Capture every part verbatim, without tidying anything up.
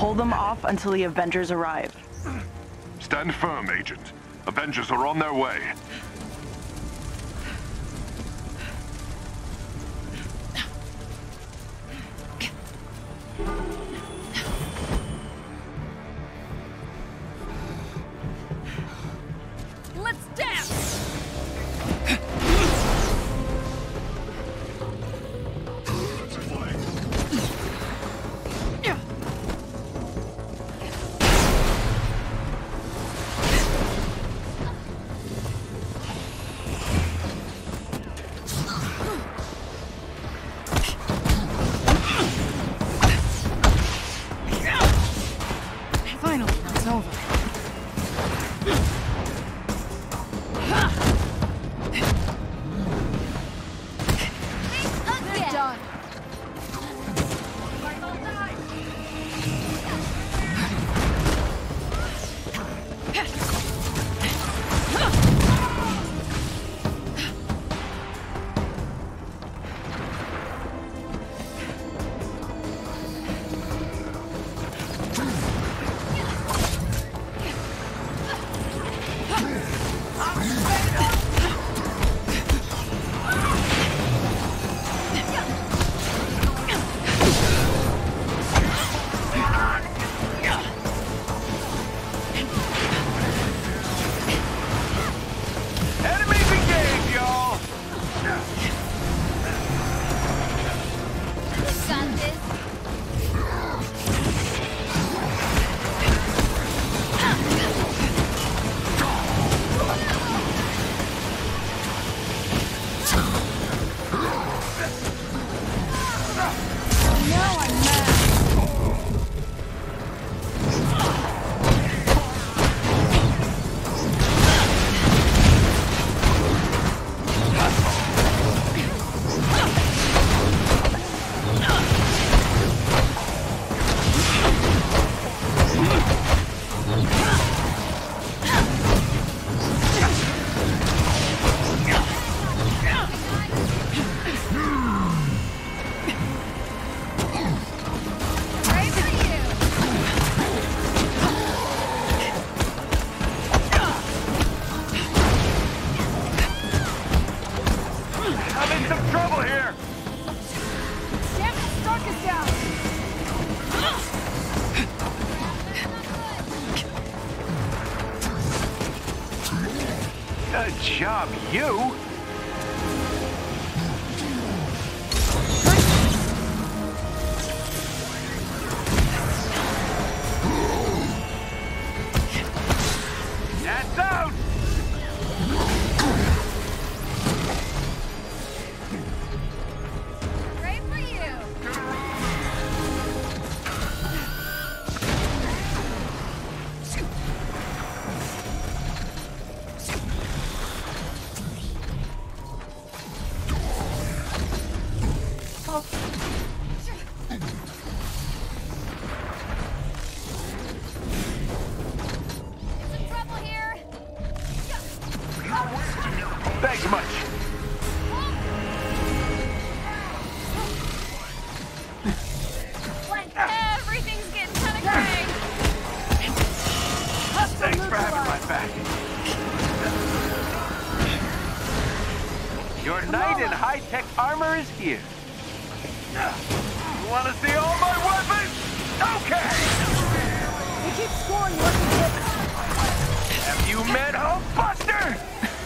Hold them off until the Avengers arrive. Stand firm, Agent. Avengers are on their way. Let's dance! Finally, it's over. They're done. Enemies engaged, y'all! Got this. Now I'm mad. Pray for you! I'm in some trouble here! Damn it, Stark is down. Good job, you! That's out! Pray for you! Some trouble here! Thanks much. Everything's getting kind of gray! Thanks for having my back. Your knight in high-tech armor is here. You want to see all my weapons? Okay! We keep scoring what we hit. Have you met Hulkbuster?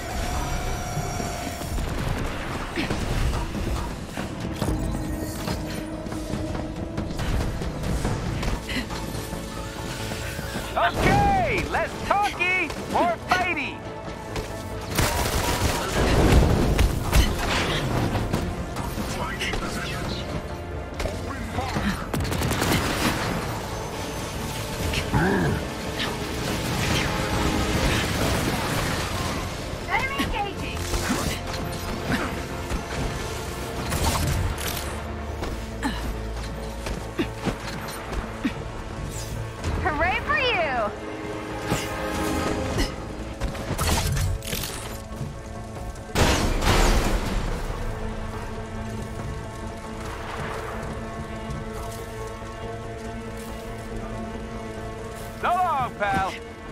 Okay, less talky, more fighty. Enemy engaging! Hooray for you! along, pal.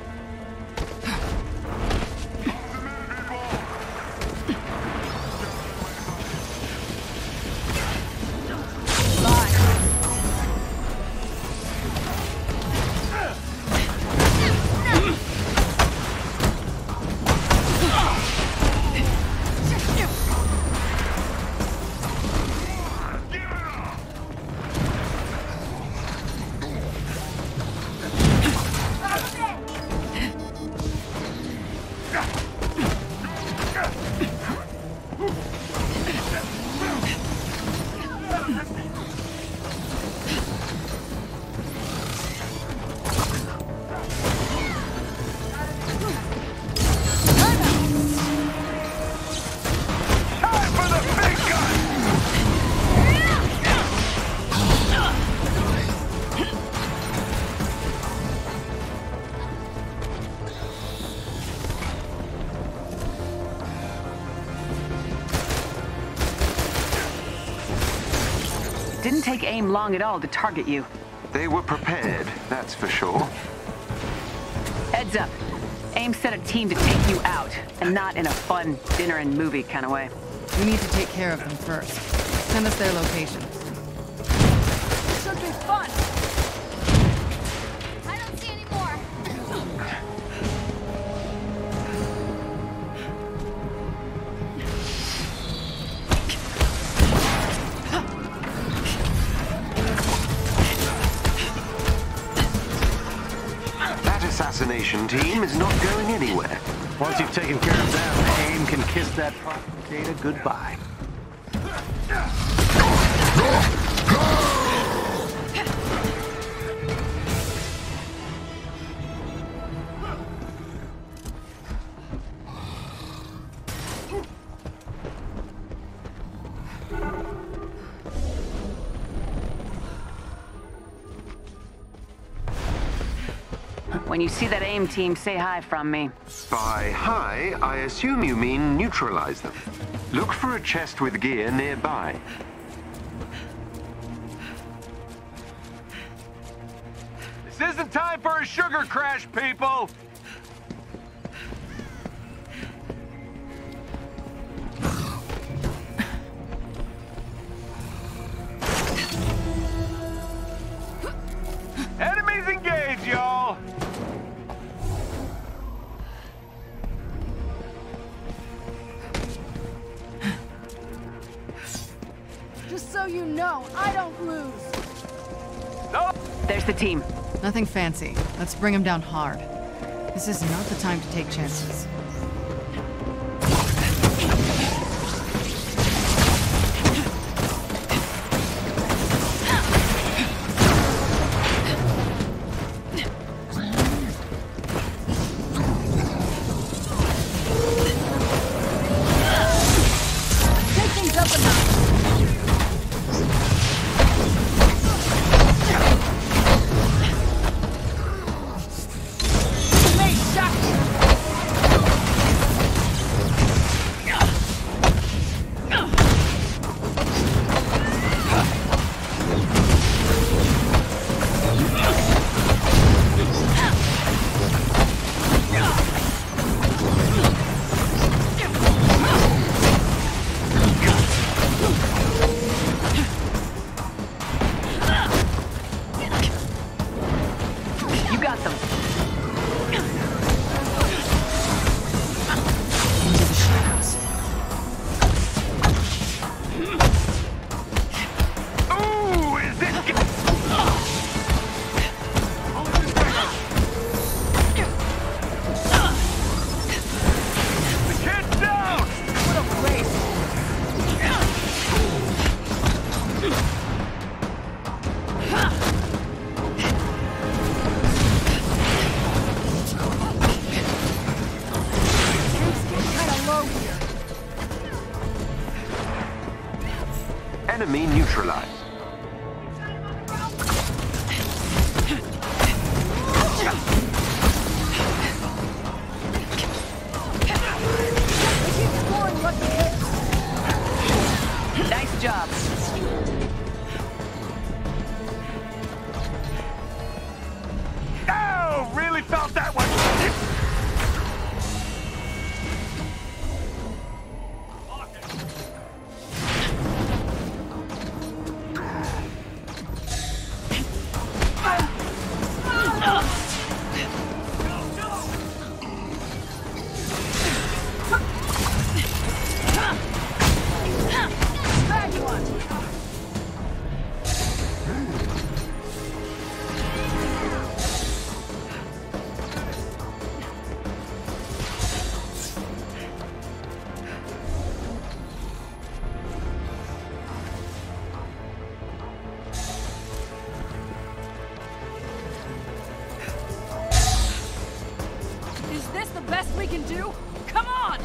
Didn't take AIM long at all to target you. They were prepared, that's for sure. Heads up. AIM sent a team to take you out, and not in a fun dinner and movie kind of way. We need to take care of them first. Send us their locations. Should be fun! I don't see any more. That assassination team is not going anywhere. Once you've taken care of them, AIM can kiss that data goodbye. When you see that AIM team, say hi from me. By hi, I assume you mean neutralize them. Look for a chest with gear nearby. This isn't time for a sugar crash, people! Enemies engaged, y'all! Just so you know, I don't lose! No! There's the team. Nothing fancy. Let's bring them down hard. This is not the time to take chances. Take things up a notch. You got them. Into the shadows. Ooh, is it? The kid's down! What a waste! It's getting kinda low here. Enemy neutralized. They keep scoring lucky hits. Nice job. Oh, really felt that one! Is this the best we can do? Come on!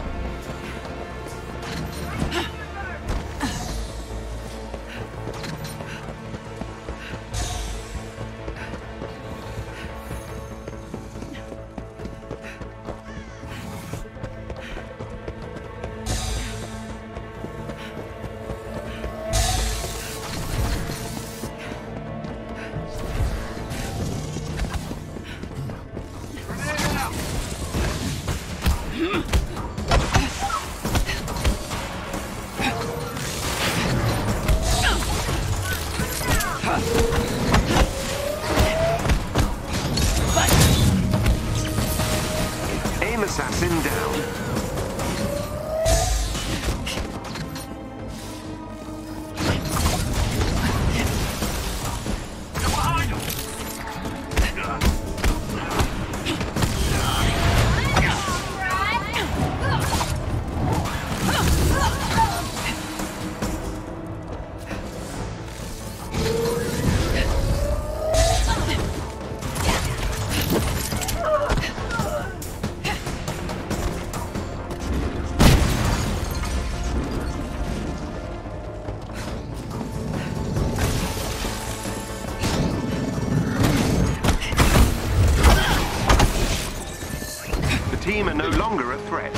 Aim assassin down. The team are no longer a threat.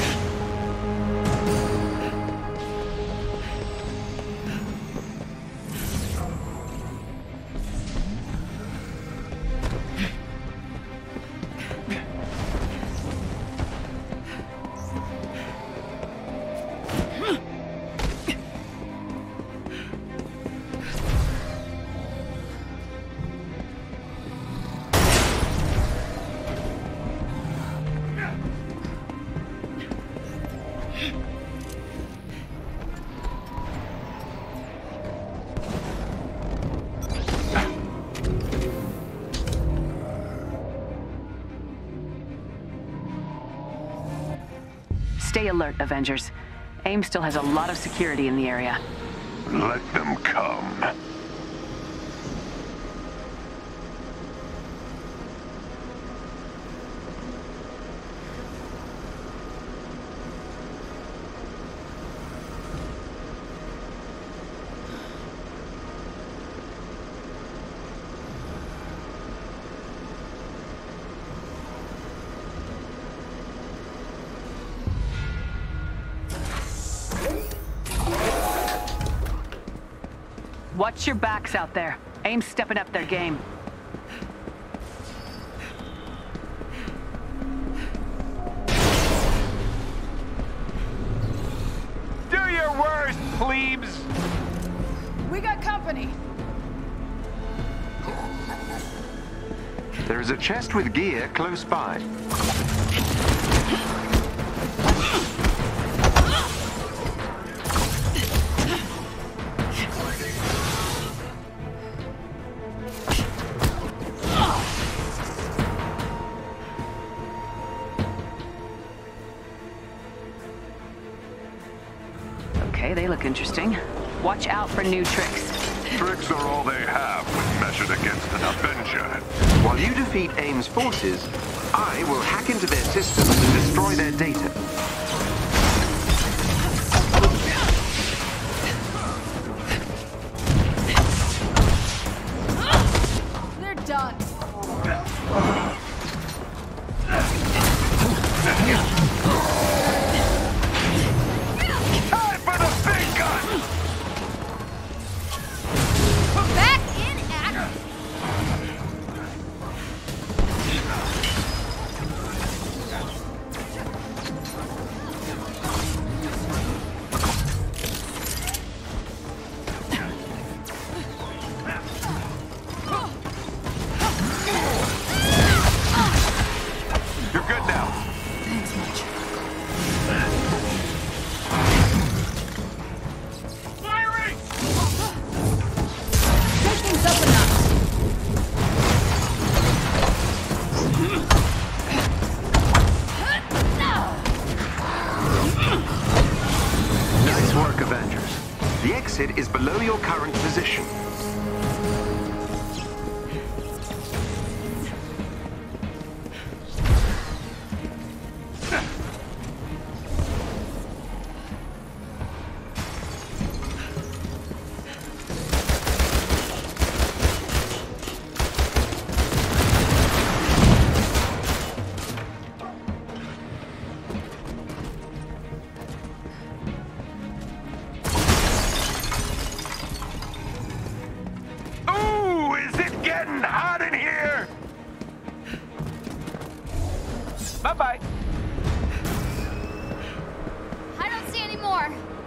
Stay alert, Avengers. AIM still has a lot of security in the area. Let them come. Watch your backs out there. AIM's stepping up their game. Do your worst, plebes! We got company. There is a chest with gear close by. Okay, they look interesting. Watch out for new tricks. Tricks are all they have when measured against an Avenger. While you defeat AIM's forces, I will hack into their systems and destroy their data. They're done. Time for the big gun! Back in action. Bye-bye. I don't see any more.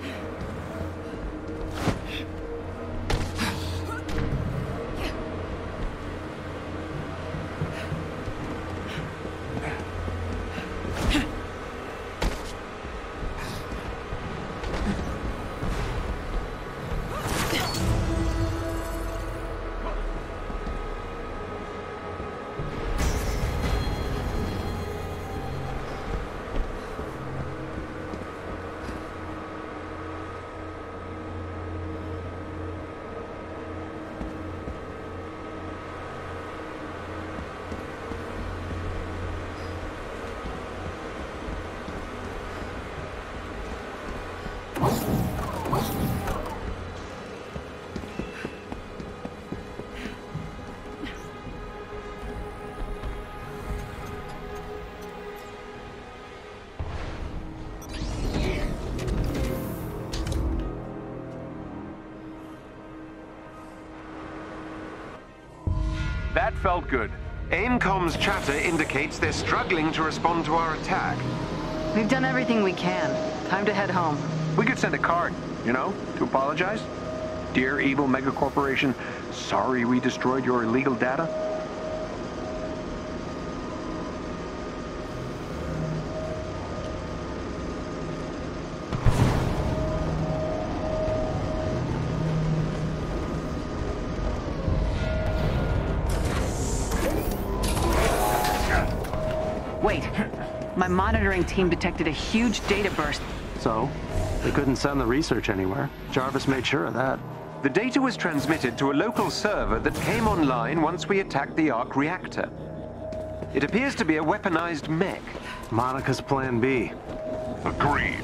That felt good. AIMCOM's chatter indicates they're struggling to respond to our attack. We've done everything we can. Time to head home. We could send a card, you know, to apologize. Dear evil megacorporation, sorry we destroyed your illegal data. Wait. My monitoring team detected a huge data burst. So, they couldn't send the research anywhere. Jarvis made sure of that. The data was transmitted to a local server that came online once we attacked the Arc reactor. It appears to be a weaponized mech. Monica's plan B. Agreed.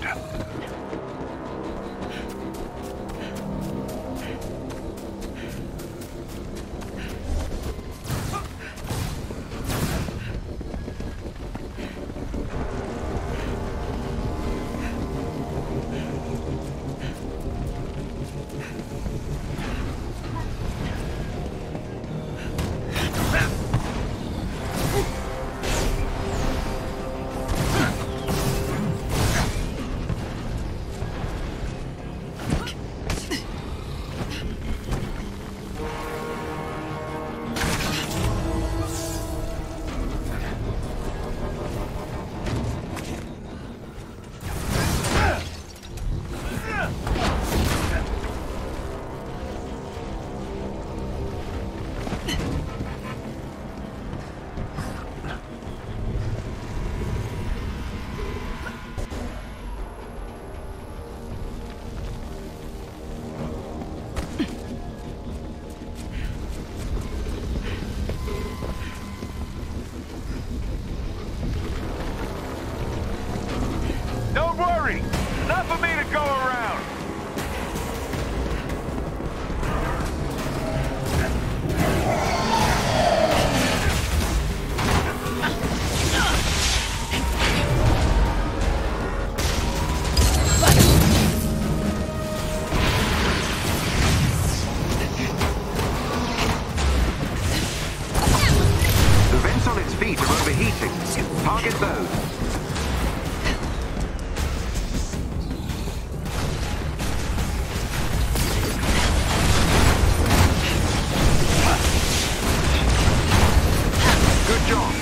Don't worry. Enough of me to go around. The vents on its feet are overheating. Target those. Good job.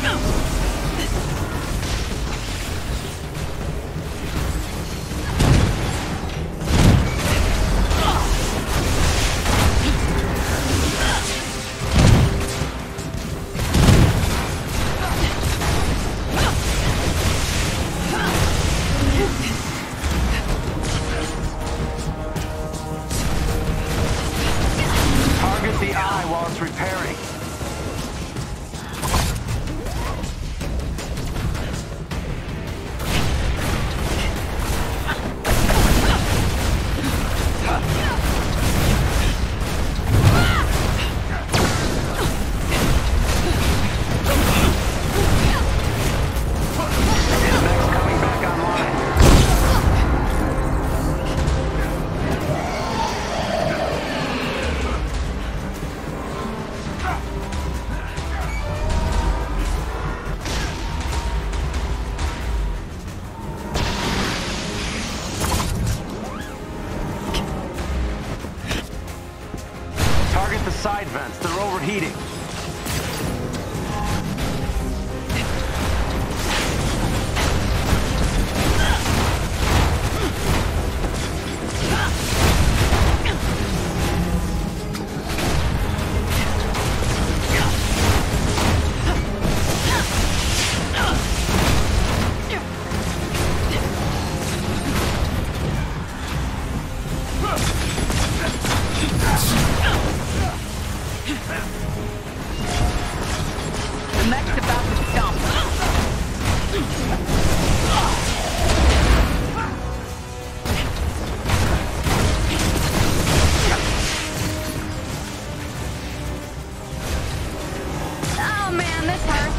The mech's about to stomp. Oh man, this hurts.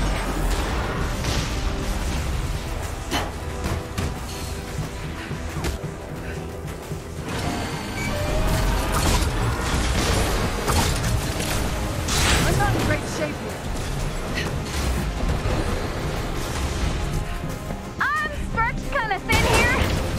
I'm not in great shape here. I'm stretched kind of thin here.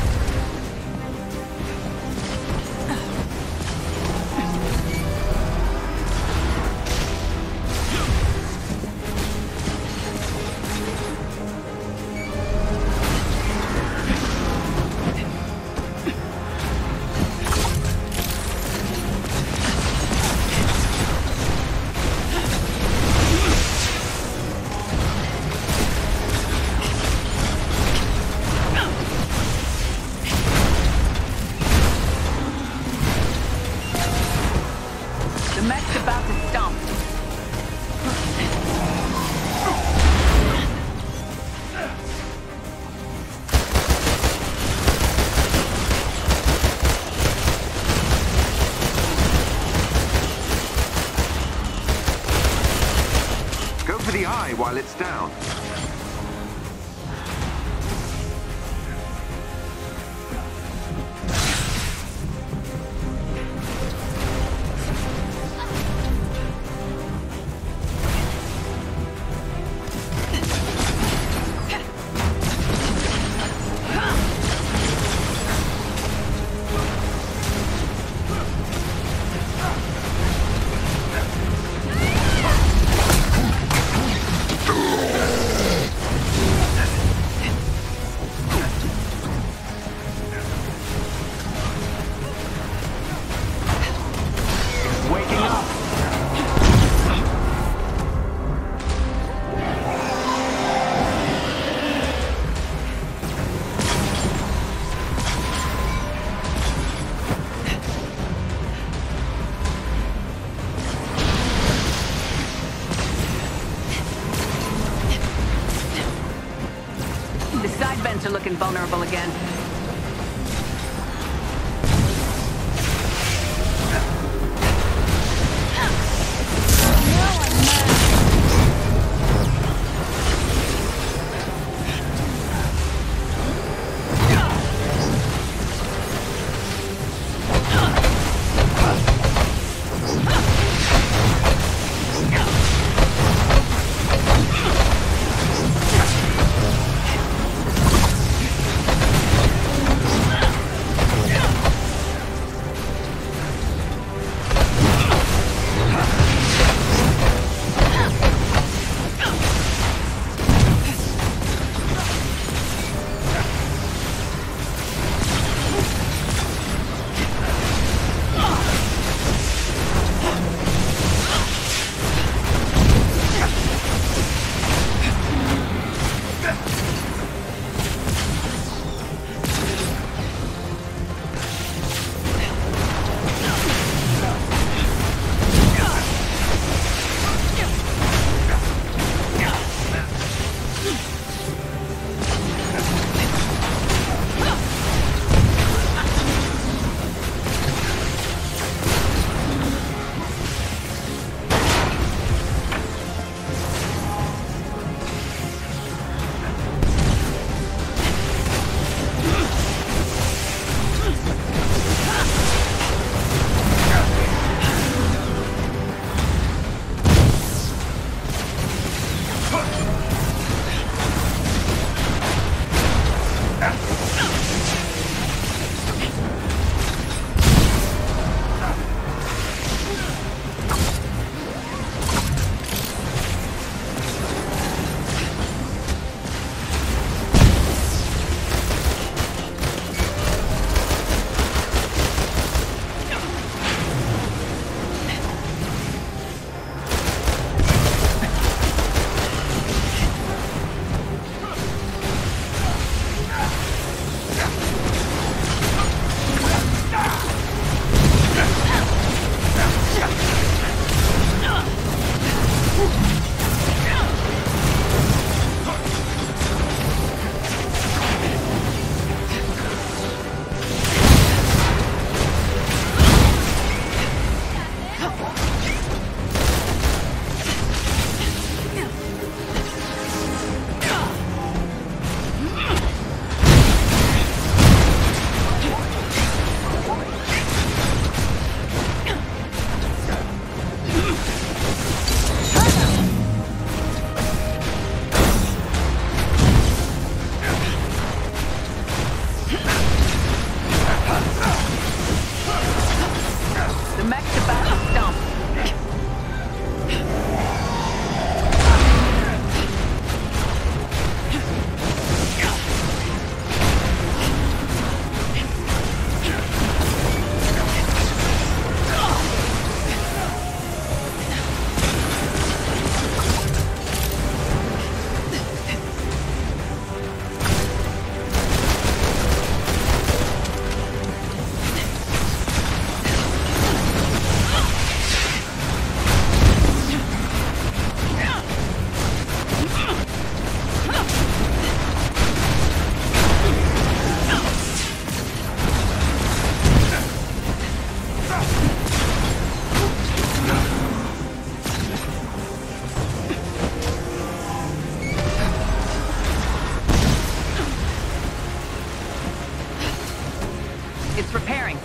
The mech's about to stomp. Go for the eye while it's down. Waking up. The side vents are looking vulnerable again.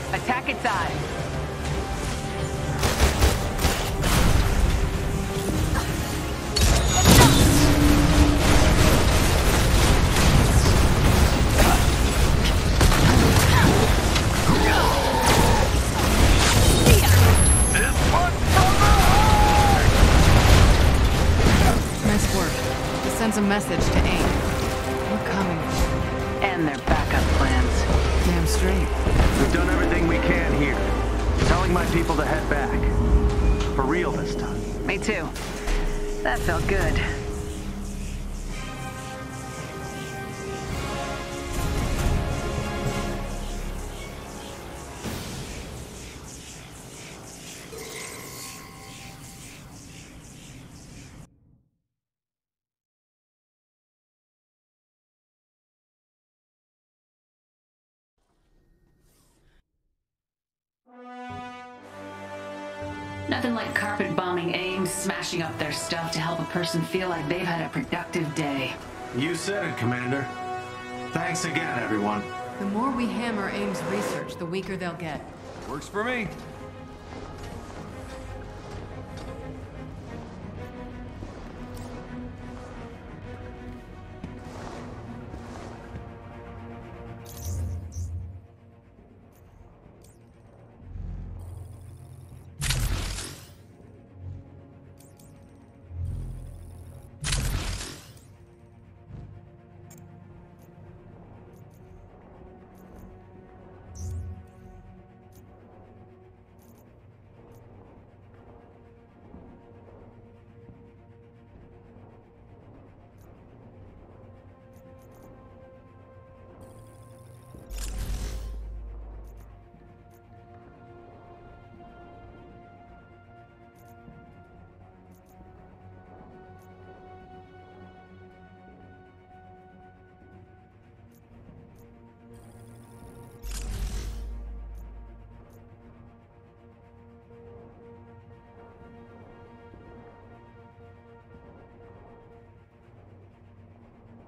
Attack its eye. Nice work. This sends a message to AIM. We're coming. And their backup plans. Damn straight. We've done everything we can here. Telling my people to head back. For real this time. Me too. That felt good. Nothing like carpet bombing AIM, smashing up their stuff to help a person feel like they've had a productive day. You said it, Commander. Thanks again, everyone. The more we hammer AIM's research, the weaker they'll get. Works for me.